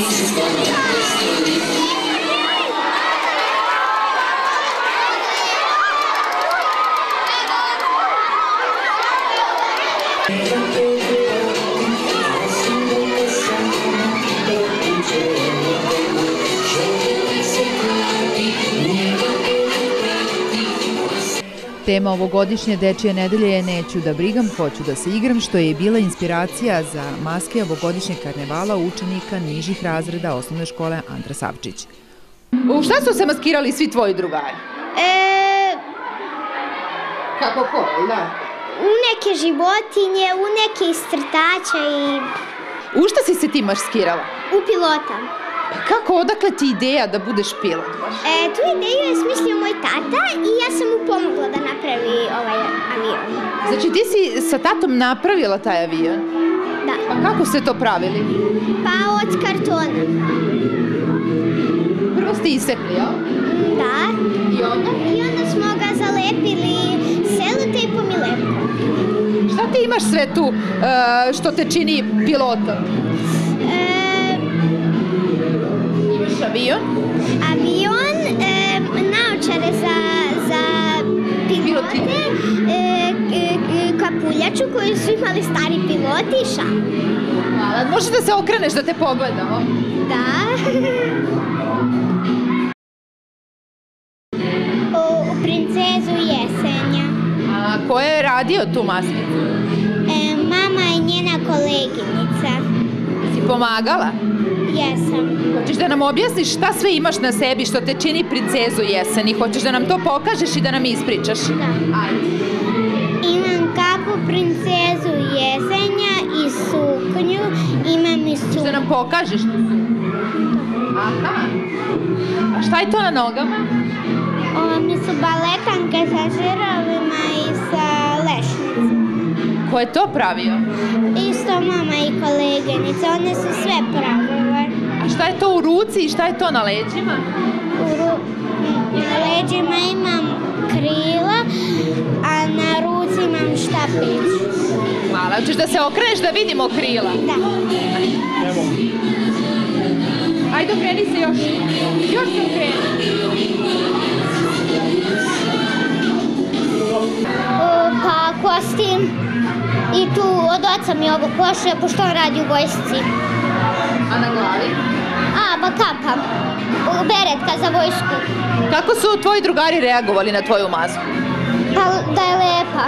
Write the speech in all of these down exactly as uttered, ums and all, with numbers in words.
Tema ovogodišnje Dečije nedelje je Neću da brigam, hoću da se igram, što je bila inspiracija za maske ovogodišnjeg karnevala učenika nižih razreda osnovne škole Andra Savčić. U šta su se maskirali svi tvoji drugari? E... Kako ko, da? U neke životinje, u neke iscrtača i... U šta si se ti maskirala? U pilota. Kako, odakle ti ideja da budeš pilot baš? E, tu ideju je smislio moj tata i ja sam mu pomogla da napravi ovaj avion. Znači ti si sa tatom napravila taj avion? Da. A kako ste to pravili? Pa od kartona. Prvo ste isekli, jel? Da. I onda? I onda smo ga zalepili selotejpom i lepkom. Šta ti imaš sve tu što te čini pilotom? Avion? Avion, e, naočare za, za pilote, e, e, kapuljaču koju su imali stari piloti i šal. Hvala. Možeš da se okreneš da te pogledamo? Da. O, u Princezu Jesenja. A ko je radio tu maskicu? E, mama i njena koleginica. Si pomagala? Jesam. Hoćeš da nam objasniš šta sve imaš na sebi što te čini Princezu Jeseni? Hoćeš da nam to pokažeš i da nam ispričaš? Da. Ajde. Imam kapu Princezu Jesenja i suknju. Imam i suknju. Hoćeš da nam pokažeš? Aha. A šta je to na nogama? Ovo mi su baletanke sa žirovima i sa lešnicom. Ko je to pravio? Isto mama i koleginice, one su sve pravile. A šta je to u ruci i šta je to na leđima? U ru... Na leđima imam krila, a na ruci imam štapić. Hvala, hoćeš da se okreneš da vidimo krila? Da. Ajde, okreni se još. Još se okreni. Pa kostim. I tu od oca mi ovo koše, pošto on radi u vojsci. A na glavi? A, ba kapa. Beretka za vojsku. Kako su tvoji drugari reagovali na tvoju masku? Pa da je lepa.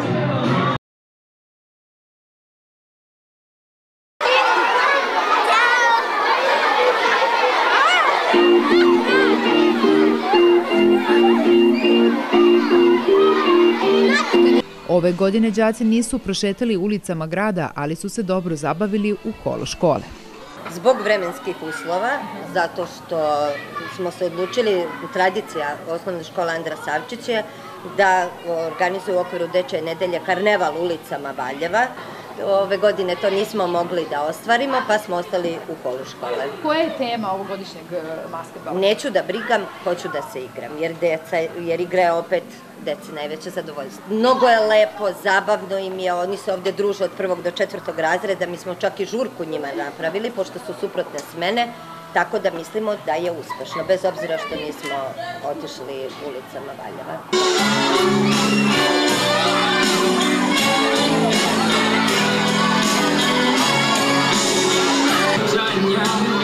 Ove godine đaci nisu prošetali ulicama grada, ali su se dobro zabavili u kolo škole. Zbog vremenskih uslova, zato što smo se odlučili, tradicija osnovne škole Andra Savčić je da organizuju u okviru Dečije nedelje karneval ulicama Valjeva. Ove godine to nismo mogli da ostvarimo, pa smo ostali u kolu škole. Koja je tema ovogodišnjeg masketbala? Neću da brigam, hoću da se igram, jer deca, jer igra je opet deci najveće zadovoljstvo. Mnogo je lepo, zabavno im je, oni se ovde druže od prvog do četvrtog razreda, mi smo čak i žurku njima napravili, pošto su suprotne smene, tako da mislimo da je uspešno, bez obzira što nismo otišli ulicama Valjeva. Yeah.